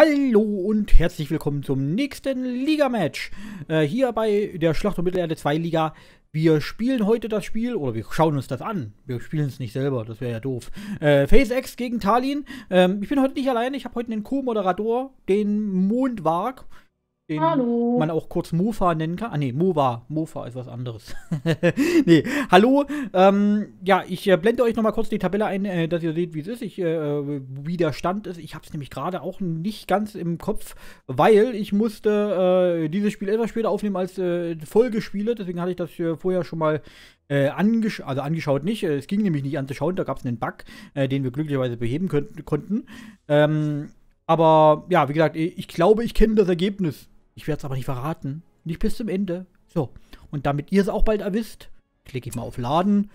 Hallo und herzlich willkommen zum nächsten Liga-Match. Hier bei der Schlacht um Mittelerde 2 Liga. Wir spielen heute das Spiel, oder wir schauen uns das an. Wir spielen es nicht selber, das wäre ja doof. Phase X gegen Tallinn. Ich bin heute nicht alleine, ich habe heute einen Co-Moderator, den Mondvark. Den hallo. Man auch kurz Mofa nennen kann. Ah, nee, Mova. Mofa ist was anderes. Nee, hallo. Ja, ich blende euch nochmal kurz die Tabelle ein, dass ihr seht, wie es ist. Wie der Stand ist. Ich habe es nämlich gerade auch nicht ganz im Kopf, weil ich musste dieses Spiel etwas später aufnehmen als Folgespiele. Deswegen hatte ich das vorher schon mal angeschaut nicht. Es ging nämlich nicht anzuschauen. Da gab es einen Bug, den wir glücklicherweise beheben konnten. Aber ja, wie gesagt, ich glaube, ich kenne das Ergebnis. Ich werde es aber nicht verraten. Nicht bis zum Ende. So, und damit ihr es auch bald erwisst, klicke ich mal auf Laden.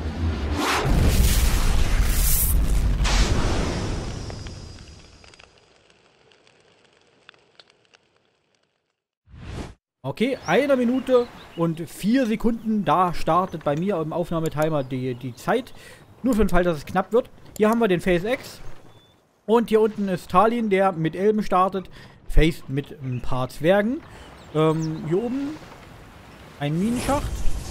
Okay, 1 Minute und 4 Sekunden. Da startet bei mir im Aufnahmetimer die Zeit. Nur für den Fall, dass es knapp wird. Hier haben wir den Phase X. Und hier unten ist Tallinn, der mit Elben startet. Phase mit ein paar Zwergen. Hier oben ein Minenschacht.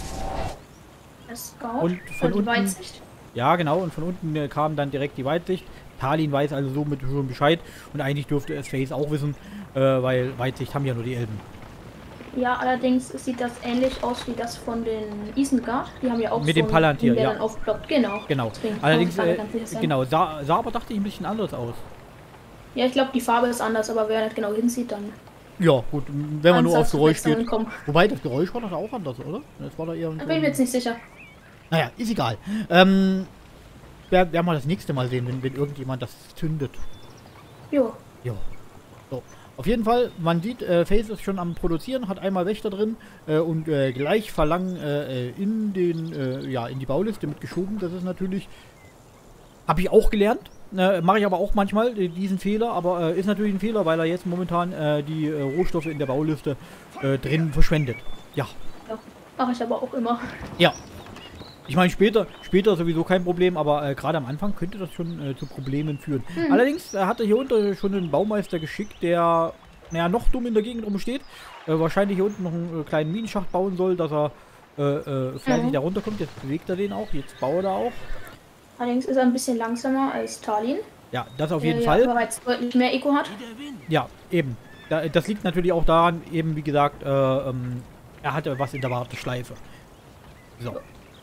Und von unten, Weitsicht. ja, genau. Und von unten kam dann direkt die Weitsicht. Tallinn weiß also somit schon Bescheid. Und eigentlich dürfte es Phase auch wissen, weil Weitsicht haben ja nur die Elben. Ja, allerdings sieht das ähnlich aus wie das von den Isengard. Die haben ja auch mit so dem Palantir, der ja. dann aufploppt. Genau. Genau. Deswegen Allerdings, kann ich ganz sicher sein. genau, sah aber, dachte ich, ein bisschen anders aus. Ja, ich glaube, die Farbe ist anders, aber wer nicht genau hinsieht, dann. Ja, gut, wenn man nur auf Geräusch geht. Kommen. Wobei, das Geräusch war doch auch anders, oder? Das war doch eher. Da bin ich mir jetzt nicht sicher. Naja, ist egal. Werden wir das nächste Mal sehen, wenn irgendjemand das zündet. Jo. Jo. So. Auf jeden Fall, man sieht, Phase ist schon am Produzieren, hat einmal Wächter drin und gleich Verlangen in die Bauliste mitgeschoben. Das ist natürlich. Habe ich auch gelernt. Mache ich aber auch manchmal diesen Fehler, aber ist natürlich ein Fehler, weil er jetzt momentan die Rohstoffe in der Bauliste drin verschwendet. Ja. Ja, mache ich aber auch immer. Ja. Ich meine, später sowieso kein Problem, aber gerade am Anfang könnte das schon zu Problemen führen. Allerdings hat er hier unten schon einen Baumeister geschickt, der, naja, noch dumm in der Gegend rumsteht. Wahrscheinlich hier unten noch einen kleinen Minenschacht bauen soll, dass er fleißig da runterkommt. Jetzt bewegt er den auch, jetzt baut er auch. Allerdings ist er ein bisschen langsamer als Tallinn. Ja, das auf jeden Fall. Der bereits deutlich mehr Eco hat. Ja, eben. Das liegt natürlich auch daran, eben wie gesagt, er hatte was in der Warteschleife. So.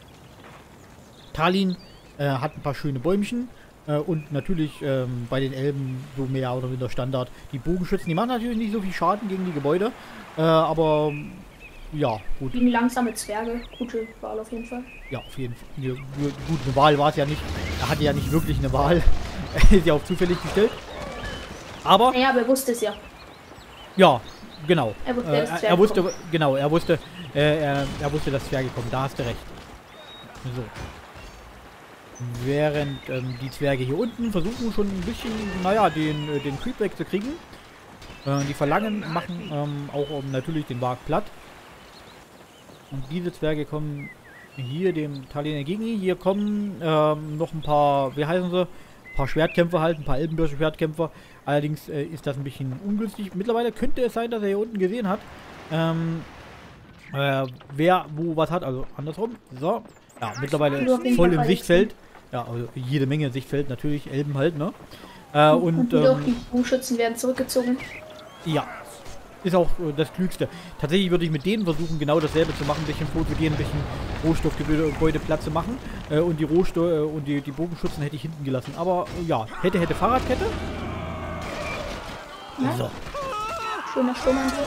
Tallinn hat ein paar schöne Bäumchen und natürlich bei den Elben so mehr oder minder Standard. Die Bogenschützen, die machen natürlich nicht so viel Schaden gegen die Gebäude, aber ja, gut. Gegen langsame Zwerge, gute Wahl auf jeden Fall. Ja, auf jeden Fall. Ja, gut, eine Wahl war es ja nicht. Er hatte ja nicht wirklich eine Wahl. Er ist ja auch zufällig gestellt. Aber. Naja, aber er wusste es ja. Ja, genau. Er wusste, er wusste, genau, er wusste, dass Zwerge kommen. Da hast du recht. So. Während die Zwerge hier unten versuchen schon ein bisschen, naja, den Creep wegzukriegen. Die Verlangen machen auch natürlich den Vark platt. Und diese Zwerge kommen hier dem Tallinn entgegen. Hier kommen noch ein paar, wie heißen sie? Ein paar Schwertkämpfer halt, ein paar Elbenbürsche-Schwertkämpfer. Allerdings ist das ein bisschen ungünstig. Mittlerweile könnte es sein, dass er hier unten gesehen hat, wer wo was hat. Also andersrum. So. Ja, mittlerweile ist voll im Sichtfeld. Ja, also jede Menge Sichtfeld, natürlich Elben halt, ne? Und die Bogenschützen werden zurückgezogen. Ja. Ist auch das Klügste. Tatsächlich würde ich mit denen versuchen, genau dasselbe zu machen, ein bisschen fotografieren, ein bisschen Rohstoffgebäude Platz zu machen. Und die die Bogenschützen hätte ich hinten gelassen. Aber ja, hätte Fahrradkette. Ja. So. Schöner Sturmangriff.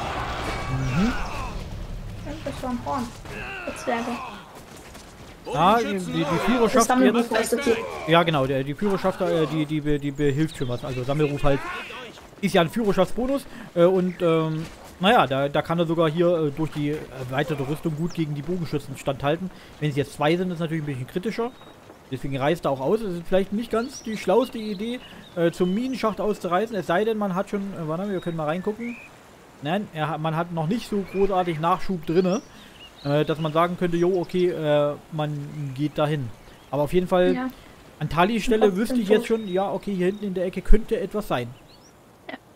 Das war ein Horn. Der Zwerge. Ah, die Führerschaft jetzt. Ja, genau, die Führerschaft, die behilft schon was. Also Sammelruf halt. Ist ja ein Führerschaftsbonus und naja, da kann er sogar hier durch die erweiterte Rüstung gut gegen die Bogenschützen standhalten. Wenn es jetzt 2 sind, ist es natürlich ein bisschen kritischer. Deswegen reißt er auch aus. Es ist vielleicht nicht ganz die schlauste Idee, zum Minenschacht auszureißen. Es sei denn, man hat schon, warte, wir können mal reingucken. Nein, man hat noch nicht so großartig Nachschub drinne, dass man sagen könnte, jo, okay, man geht dahin. Aber auf jeden Fall, an Tallinns Stelle wüsste ich jetzt schon, ja, okay, hier hinten in der Ecke könnte etwas sein. Ja,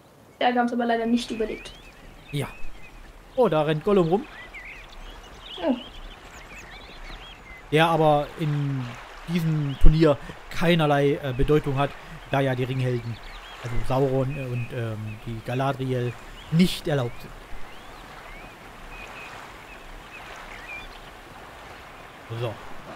Berge haben es aber leider nicht überlebt. Ja. Oh, da rennt Gollum rum. Oh. Der aber in diesem Turnier keinerlei Bedeutung hat, da ja die Ringhelden, also Sauron und die Galadriel, nicht erlaubt sind. So.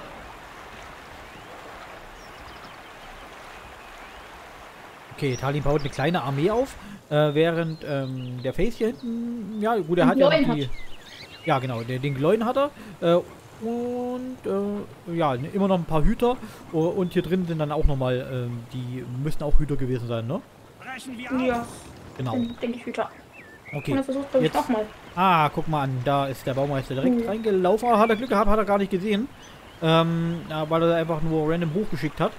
Okay, Talin baut eine kleine Armee auf, während der Face hier hinten, ja gut, er hat ja noch die... Ja genau, den Gloin hat er. Und ja, immer noch ein paar Hüter. Und hier drin sind dann auch nochmal, die müssten auch Hüter gewesen sein, ne? Ja. Genau. Denke ich Hüter. Okay. Und er versucht, glaube ich, Jetzt, nochmal. ah, guck mal an, da ist der Baumeister direkt reingelaufen. Ah, hat er Glück gehabt, hat er gar nicht gesehen. Ja, weil er einfach nur random hochgeschickt hat.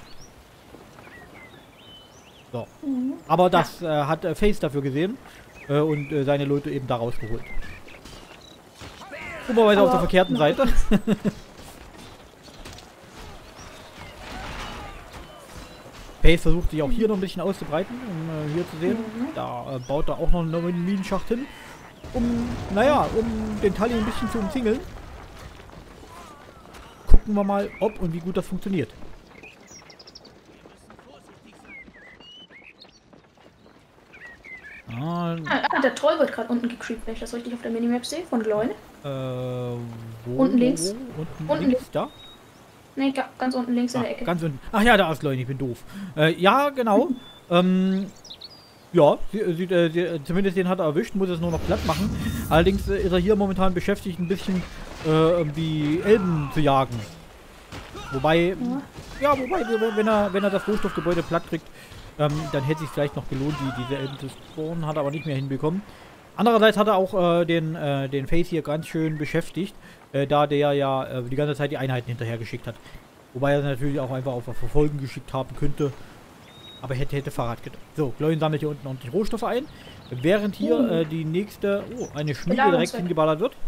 So. Aber das hat Face dafür gesehen und seine Leute eben da rausgeholt. Dummerweise auf der verkehrten Seite. Face versucht sich auch hier noch ein bisschen auszubreiten, um hier zu sehen. Da baut er auch noch einen Minenschacht hin, um den Talin ein bisschen zu umzingeln. Gucken wir mal, ob und wie gut das funktioniert. Der Troll wird gerade unten gecreept, wenn ich das richtig auf der Minimap sehe, von Gloin. Unten links. Unten links, da? Ne, ganz unten links in der Ecke. Ganz unten. Ach ja, da ist Gloin, ich bin doof. Ja, genau. Ja, zumindest den hat er erwischt, muss es nur noch platt machen. Allerdings ist er hier momentan beschäftigt, ein bisschen die Elben zu jagen. Wobei, wenn er das Rohstoffgebäude platt kriegt, dann hätte sich vielleicht noch gelohnt, diese Elben zu spawnen, hat er aber nicht mehr hinbekommen. Andererseits hat er auch den Face hier ganz schön beschäftigt, da der ja die ganze Zeit die Einheiten hinterher geschickt hat. Wobei er natürlich auch einfach auf Verfolgen geschickt haben könnte. Aber hätte Fahrrad gedacht. So, Gloin sammelt hier unten ordentlich Rohstoffe ein. Während hier die nächste, eine Schmiede direkt hingeballert wird.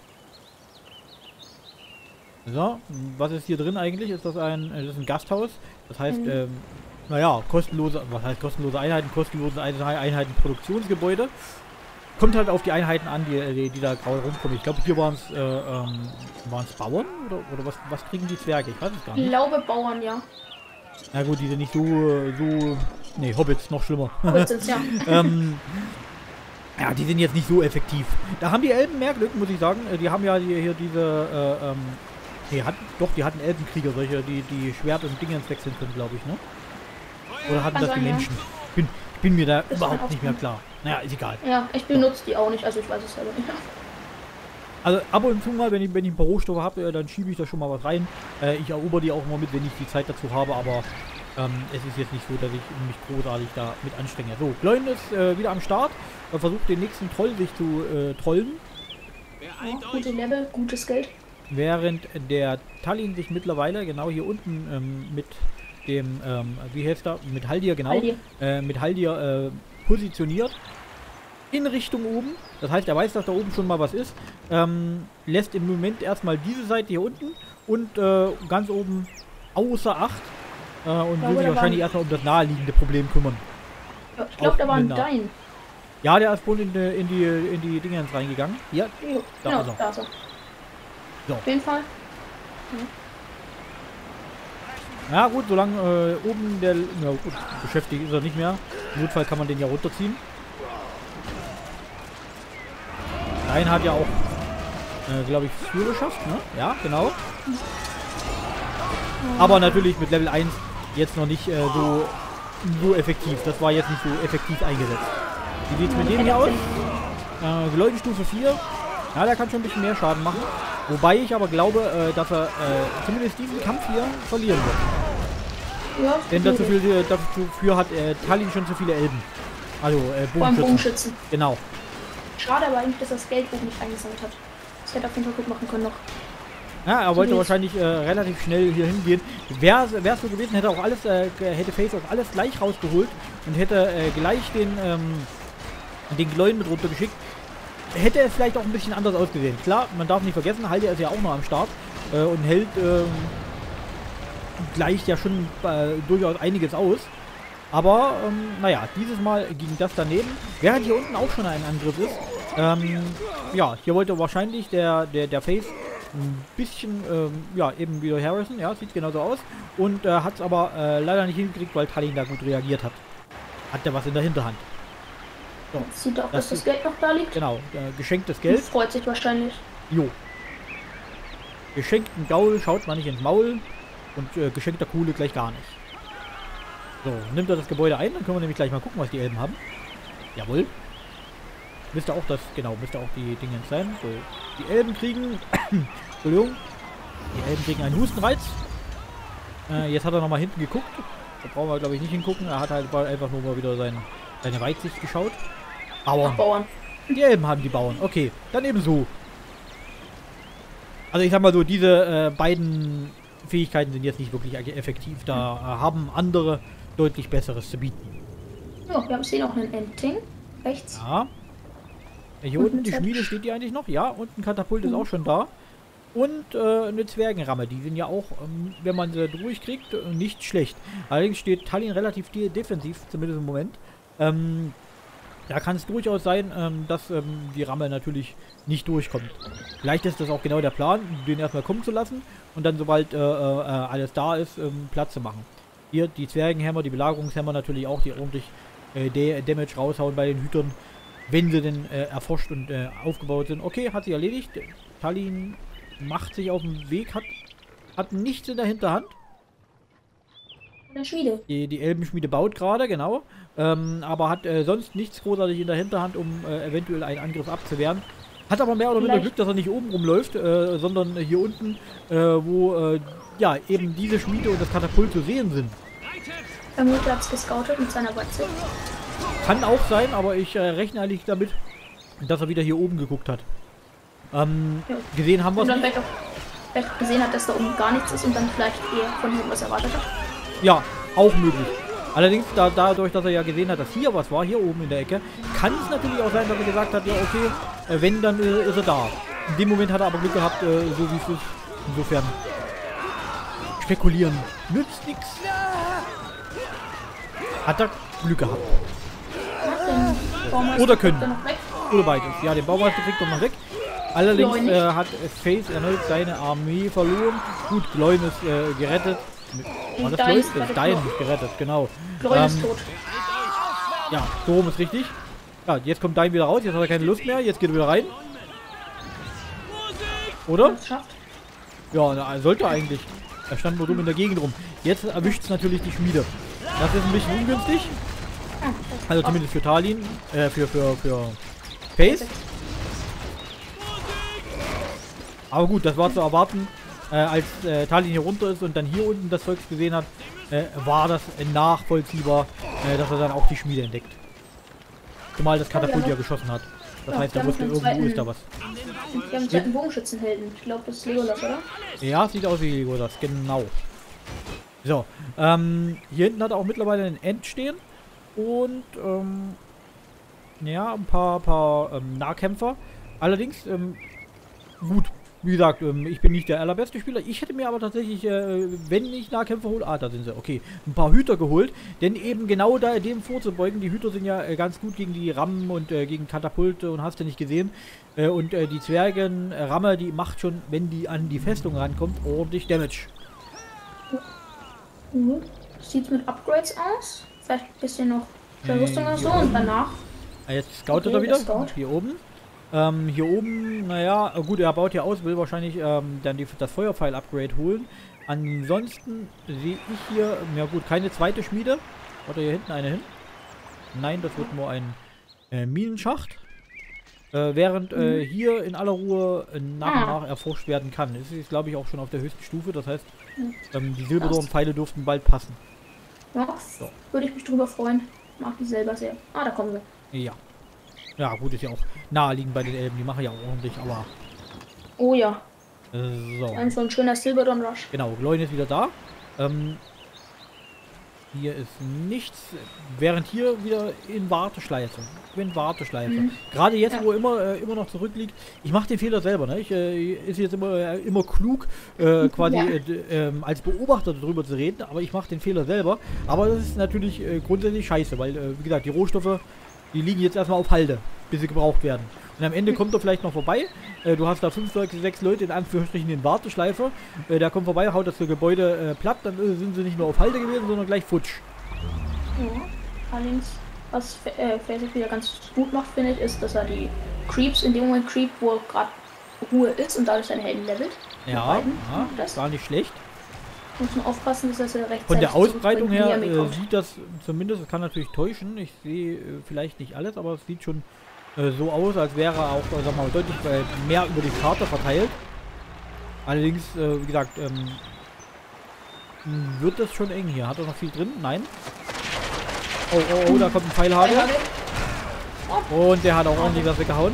So, was ist hier drin eigentlich? Ist das das ist ein Gasthaus. Das heißt, naja, was heißt kostenlose Einheiten? Kostenlose Einheiten Produktionsgebäude. Kommt halt auf die Einheiten an, die da grau rumkommen. Ich glaube, hier waren es Bauern? Oder was kriegen die Zwerge? Ich weiß es gar nicht. Ich glaube Bauern, ja. Na gut, die sind nicht so... Nee, Hobbits, noch schlimmer. Hobbits, ja. Ja, die sind jetzt nicht so effektiv. Da haben die Elben mehr Glück, muss ich sagen. Die haben ja hier diese... die hatten Elbenkrieger, solche, die Schwert und Dingens wechseln können, glaube ich, ne? Oder hatten das die Menschen? Ich bin mir da überhaupt nicht mehr klar. Naja, ist egal. Ja, ich benutze die auch nicht, also ich weiß es selber nicht. Also ab und zu mal, wenn ich ein paar Rohstoffe habe, dann schiebe ich da schon mal was rein. Ich erober die auch immer mit, wenn ich die Zeit dazu habe, aber es ist jetzt nicht so, dass ich mich großartig da mit anstrenge. So, Gloin ist wieder am Start. Er versucht den nächsten Troll sich zu trollen. Ja, gute Level, gutes Geld. Während der Talin sich mittlerweile genau hier unten mit dem, wie heißt er? Mit Haldir, genau. Mit Haldir positioniert. In Richtung oben. Das heißt, er weiß, dass da oben schon mal was ist. Lässt im Moment erstmal diese Seite hier unten und ganz oben außer Acht. Und will sich wahrscheinlich erstmal um das naheliegende Problem kümmern. Ja, ich glaube, da war ein Dein. Ja, der ist wohl in die Dinge reingegangen. Hier. Da genau, ist er. da ist er. So. Auf jeden Fall. Ja gut, solange oben der... Ja gut, beschäftigt ist er nicht mehr. Im Notfall kann man den ja runterziehen. Dein hat ja auch, glaube ich, 4 geschafft, ne? Ja, genau. Aber natürlich mit Level 1 jetzt noch nicht so effektiv. Das war jetzt nicht so effektiv eingesetzt. Wie sieht es mit dem hier aus? Geläutenstufe 4. Ja, der kann schon ein bisschen mehr Schaden machen. Wobei ich aber glaube, dass er zumindest diesen Kampf hier verlieren wird. Ja, denn dafür hat Talin schon zu viele Elben. Also Bogenschützen. Genau. Schade aber eigentlich, dass das Geld oben nicht eingesammelt hat. Das hätte auf jeden Fall gut machen können noch. Ja, er wollte wahrscheinlich relativ schnell hier hingehen. Wäre es so gewesen, hätte auch alles, hätte Face auch alles gleich rausgeholt und hätte gleich den Gloin mit runtergeschickt. Hätte es vielleicht auch ein bisschen anders ausgesehen. Klar, man darf nicht vergessen, Haldir ist ja auch noch am Start und hält gleicht ja schon durchaus einiges aus. Aber, naja, dieses Mal ging das daneben. Während hier unten auch schon ein Angriff ist. Ja, hier wollte wahrscheinlich der Face ein bisschen, ja, eben wie der Harrison. Ja, sieht genauso aus. Und hat es aber leider nicht hingekriegt, weil Tallinn da gut reagiert hat. Hat der was in der Hinterhand. So. Sieht auch, dass das Geld noch da liegt. Genau, geschenktes Geld. Und freut sich wahrscheinlich. Jo. Geschenkten Gaul schaut man nicht ins Maul. Und geschenkter Kuhle gleich gar nicht. So, nimmt er das Gebäude ein, dann können wir nämlich gleich mal gucken, was die Elben haben. Jawohl. Müsste auch das, genau, müsste auch die Dinge sein. So, die Elben kriegen, Entschuldigung, die Elben kriegen einen Hustenreiz. Jetzt hat er nochmal hinten geguckt. Da brauchen wir, glaube ich, nicht hingucken. Er hat halt einfach nur mal wieder seine Weitsicht geschaut. Bauern. Die Elben haben die Bauern. Okay, dann eben so. Also ich sag mal so, diese beiden Fähigkeiten sind jetzt nicht wirklich effektiv. Da haben andere deutlich Besseres zu bieten. So, wir haben hier noch einen Endting. Rechts. Ja. Hier unten die Schmiede steht die eigentlich noch. Ja, und ein Katapult ist auch schon da. Und eine Zwergenramme. Die sind ja auch, wenn man sie durchkriegt, nicht schlecht. Allerdings steht Tallinn relativ defensiv, zumindest im Moment. Da kann es durchaus sein, dass die Ramme natürlich nicht durchkommt. Vielleicht ist das auch genau der Plan, den erstmal kommen zu lassen und dann, sobald alles da ist, Platz zu machen. Hier die Zwergenhämmer, die Belagerungshämmer natürlich auch, die ordentlich Damage raushauen bei den Hütern, wenn sie denn erforscht und aufgebaut sind. Okay, hat sich erledigt. Tallinn macht sich auf den Weg, hat nichts in der Hinterhand. Der Schmiede. Die Elbenschmiede baut gerade, genau. Aber hat sonst nichts großartig in der Hinterhand, um eventuell einen Angriff abzuwehren. Hat aber mehr oder minder Glück, dass er nicht oben rumläuft, sondern hier unten, wo ja eben diese Schmiede und das Katapult zu sehen sind. Vermutlich hat es gescoutet mit seiner Weitsicht. Kann auch sein, aber ich rechne eigentlich damit, dass er wieder hier oben geguckt hat. Ja. Gesehen haben wir es nicht. Vielleicht gesehen hat, dass da oben gar nichts ist und dann vielleicht eher von hier was erwartet hat. Ja, auch möglich. Allerdings, dadurch, dass er ja gesehen hat, dass hier was war, hier oben in der Ecke, kann es natürlich auch sein, dass er gesagt hat, ja okay, wenn, dann ist er da. In dem Moment hat er aber Glück gehabt, so wie es ist. Insofern, spekulieren nützt nichts. Hat er Glück gehabt. Oder können. Oder beides. Ja, den Baumeister kriegt er noch weg. Allerdings hat Face erneut seine Armee verloren. Gut, Gloin ist gerettet. War das Gloin? Das ist Dein gerettet, genau. Gloin ist tot. Ja, so rum ist richtig. Ja, jetzt kommt Dein wieder raus. Jetzt hat er keine Lust mehr. Jetzt geht er wieder rein. Oder? Ja, na, sollte eigentlich. Er stand nur dumm in der Gegend rum. Jetzt erwischt es natürlich die Schmiede. Das ist ein bisschen ungünstig. Also zumindest für Tallinn. Für Face. Aber gut, das war zu erwarten. Als Tallinn hier runter ist und dann hier unten das Zeugs gesehen hat, war das nachvollziehbar, dass er dann auch die Schmiede entdeckt. Zumal das Katapult ja geschossen hat. Das heißt, er wusste, irgendwo ist da was. Wir haben einen zweiten Bogenschützenhelden. Ich glaube, das ist Legolas, oder? Ja, sieht aus wie Legolas, genau. So, hier hinten hat er auch mittlerweile einen End stehen. Und, ja, ein paar Nahkämpfer. Allerdings, gut. Wie gesagt, ich bin nicht der allerbeste Spieler. Ich hätte mir aber tatsächlich, wenn ich Nahkämpfer hole, da sind sie, okay, ein paar Hüter geholt. Denn eben genau da dem vorzubeugen, die Hüter sind ja ganz gut gegen die Rammen und gegen Katapulte und hast du nicht gesehen. Und die Zwergenramme, die macht schon, wenn die an die Festung rankommt, ordentlich Damage. Sieht mit Upgrades aus. Vielleicht ein bisschen noch Verrüstung oder so und danach. Jetzt scoutet er wieder, hier oben. Hier oben, naja, gut, er baut hier aus, will wahrscheinlich dann das Feuerpfeil-Upgrade holen. Ansonsten sehe ich hier, ja gut, keine zweite Schmiede. Hat er hier hinten eine hin? Nein, das wird nur ein Minenschacht. Während hier in aller Ruhe nach und nach erforscht werden kann. Es ist, glaube ich, auch schon auf der höchsten Stufe, das heißt, die Silberdorn-Pfeile dürften bald passen. Ja, so. Würde ich mich drüber freuen. Mag die selber sehr. Ah, da kommen wir. Ja. Ja, gut, ist ja auch naheliegend bei den Elben. Die machen ja auch ordentlich, aber... Oh ja. So. So ein schöner Silberdorn-Rush. Genau, Gloin ist wieder da. Hier ist nichts, während hier wieder in Warteschleife. Ich bin in Warteschleife. Gerade jetzt, wo immer noch zurückliegt. Ich mache den Fehler selber, ne? Ist jetzt immer klug, quasi als Beobachter darüber zu reden, aber ich mache den Fehler selber. Aber das ist natürlich grundsätzlich scheiße, weil, wie gesagt, die Rohstoffe, die liegen jetzt erstmal auf Halde, bis sie gebraucht werden. Und am Ende kommt er vielleicht noch vorbei. Du hast da 5, 6 Leute in Anführungsstrichen in Warteschleife. Der kommt vorbei, haut das Gebäude platt. Dann sind sie nicht nur auf Halde gewesen, sondern gleich futsch. Ja, allerdings, was Flash wieder ganz gut macht, finde ich, ist, dass er die Creeps in dem Moment creept, wo gerade Ruhe ist und dadurch seine Helden levelt. Ja, das war nicht schlecht. Muss man aufpassen, dass er rechtzeitig von der Ausbreitung her sieht das zumindest, das kann natürlich täuschen. Ich sehe vielleicht nicht alles, aber es sieht schon so aus, als wäre er auch, sagen wir mal, deutlich mehr über die Karte verteilt. Allerdings, wie gesagt, wird das schon eng hier. Hat er noch viel drin? Nein. Oh, da kommt ein Pfeilhagel. Und der hat auch ordentlich was weggehauen.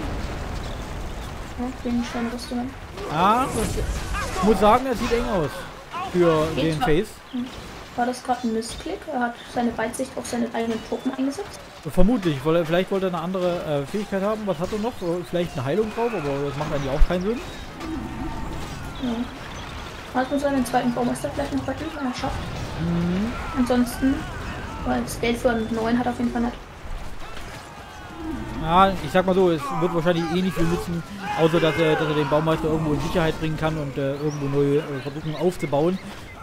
Ich muss sagen, er sieht eng aus. Für den Face. War das gerade ein Missklick? Er hat seine Weitsicht auf seine eigenen Truppen eingesetzt? Vermutlich. Vielleicht wollte er eine andere Fähigkeit haben. Was hat er noch? Vielleicht eine Heilung drauf, aber das macht eigentlich auch keinen Sinn. Ja. Hat uns seinen zweiten Baumeister vielleicht noch retten, wenn er schafft. Ansonsten, weil das Geld für einen neuen hat auf jeden Fall nicht. Ja, ich sag mal so, es wird wahrscheinlich eh nicht viel nützen, außer dass er den Baumeister irgendwo in Sicherheit bringen kann und irgendwo neu versuchen aufzubauen.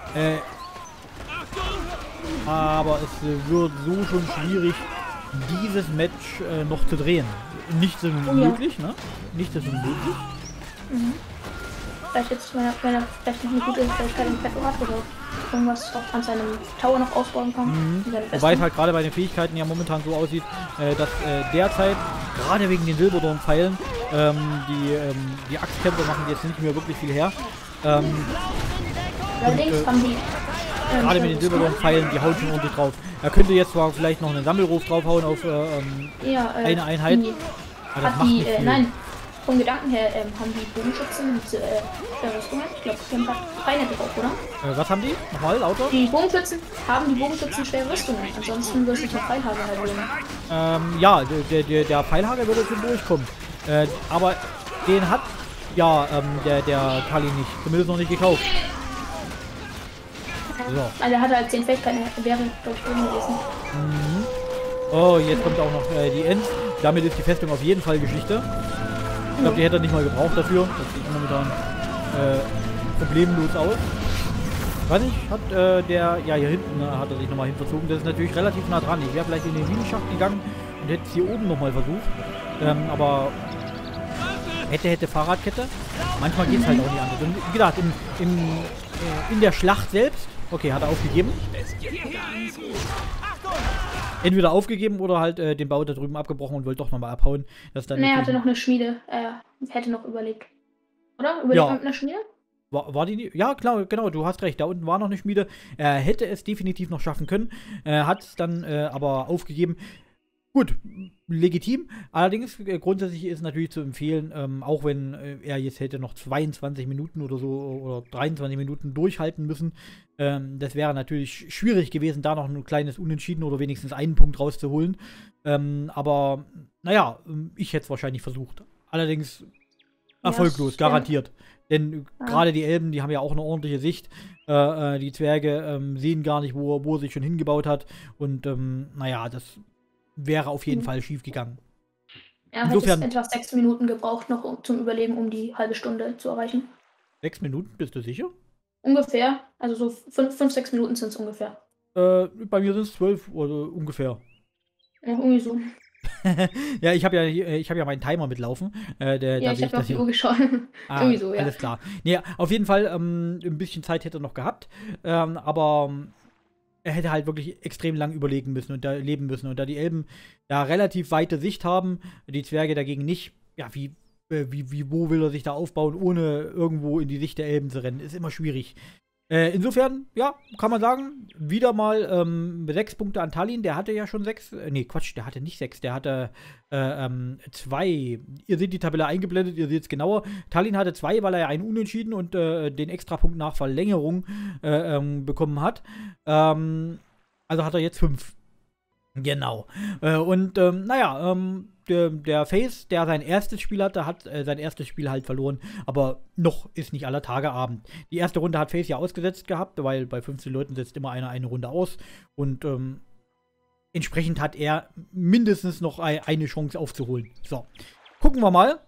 Aber es wird so schon schwierig, dieses Match noch zu drehen. Nicht so möglich, ne? Nicht so möglich. Vielleicht jetzt, wenn er vielleicht noch eine gute Fähigkeit im Petto hat oder irgendwas auch an seinem Tower noch ausbauen kann. Wobei es halt gerade bei den Fähigkeiten ja momentan so aussieht, dass derzeit, gerade wegen den Silberdorn-Pfeilen, die Axtkämpfer machen jetzt nicht mehr wirklich viel her. Allerdings haben die gerade mit den Silberdorn-Pfeilen, die hauen schon ordentlich drauf. Er könnte jetzt zwar vielleicht noch einen Sammelruf draufhauen auf eine Einheit. Aber das macht nicht viel. Nein, vom Gedanken her haben die Bogenschützen mit Rüstungen. Ich glaube, die haben keine drauf, oder? Was haben die? Nochmal, lauter? Die Bogenschützen schwere Rüstungen. Ansonsten würde sich der Pfeilhagel halbieren. Ja, der Pfeilhagel würde schon durchkommen. Aber den hat der Kali nicht. Zumindest noch nicht gekauft. So. Also er hatte halt 10 Fähigkeiten, wäre glaube ich oben gewesen. Oh, jetzt kommt auch noch die End. Damit ist die Festung auf jeden Fall Geschichte. Ich glaube, die hätte er nicht mal gebraucht dafür. Das sieht momentan problemlos aus. Weiß nicht, hat hier hinten hat er sich nochmal hinverzogen. Das ist natürlich relativ nah dran. Ich wäre vielleicht in den Minenschacht gegangen und hätte es hier oben nochmal versucht. Aber hätte Fahrradkette. Manchmal geht es halt auch nicht anders. Und wie gesagt, in der Schlacht selbst. Okay, hat er aufgegeben. Entweder aufgegeben oder halt den Bau da drüben abgebrochen und wollte doch nochmal abhauen. Er hatte noch eine Schmiede. Er hätte noch überlebt. Oder? Überlebt mit einer Schmiede? War die nicht? Ja, klar, genau, du hast recht. Da unten war noch eine Schmiede. Er hätte es definitiv noch schaffen können. Hat es dann aber aufgegeben. Gut, legitim. Allerdings, grundsätzlich ist natürlich zu empfehlen, auch wenn er jetzt hätte noch 22 Minuten oder so oder 23 Minuten durchhalten müssen. Das wäre natürlich schwierig gewesen, da noch ein kleines Unentschieden oder wenigstens einen Punkt rauszuholen. Aber, naja, ich hätte es wahrscheinlich versucht. Allerdings erfolglos, garantiert. Denn gerade die Elben, die haben ja auch eine ordentliche Sicht. Die Zwerge sehen gar nicht, wo er sich schon hingebaut hat. Und, naja, das wäre auf jeden Fall schief gegangen. Er hat jetzt etwa 6 Minuten gebraucht noch zum Überleben, um die halbe Stunde zu erreichen. 6 Minuten, bist du sicher? Ungefähr, also so 5, 6 Minuten sind es ungefähr. Bei mir sind es 12 oder ungefähr. Ja, irgendwie so. Ja, ich habe ja meinen Timer mitlaufen. Ich habe auf die Uhr geschaut. Irgendwie so, ja. Alles klar. Nee, auf jeden Fall ein bisschen Zeit hätte er noch gehabt. Aber er hätte halt wirklich extrem lang überlegen müssen und da leben müssen. Und da die Elben da relativ weite Sicht haben, die Zwerge dagegen nicht, ja, wo will er sich da aufbauen, ohne irgendwo in die Sicht der Elben zu rennen? Ist immer schwierig. Insofern, ja, kann man sagen, wieder mal 6 Punkte an Tallinn. Der hatte ja schon 6. Nee, Quatsch, der hatte nicht 6. Der hatte 2. Ihr seht die Tabelle eingeblendet, ihr seht es genauer. Tallinn hatte 2, weil er ja einen Unentschieden und den Extrapunkt nach Verlängerung bekommen hat. Also hat er jetzt 5. Genau. Der Face, der sein erstes Spiel hatte, hat sein erstes Spiel halt verloren. Aber noch ist nicht aller Tage Abend. Die erste Runde hat Face ja ausgesetzt gehabt, weil bei 15 Leuten setzt immer einer eine Runde aus. Und entsprechend hat er mindestens noch eine Chance aufzuholen. So, gucken wir mal.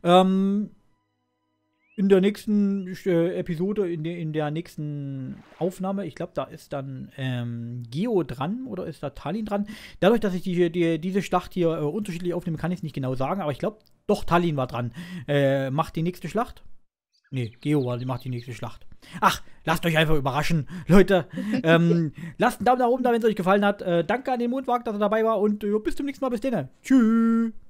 In der nächsten Episode, in der nächsten Aufnahme, ich glaube, da ist dann Geo dran oder ist da Tallinn dran. Dadurch, dass ich diese Schlacht hier unterschiedlich aufnehme, kann ich es nicht genau sagen, aber ich glaube, doch Tallinn war dran. Macht die nächste Schlacht? Nee, Geo macht die nächste Schlacht. Ach, lasst euch einfach überraschen, Leute. Lasst einen Daumen nach oben da, wenn es euch gefallen hat. Danke an den Mondwag, dass er dabei war und bis zum nächsten Mal. Bis dann. Tschüss.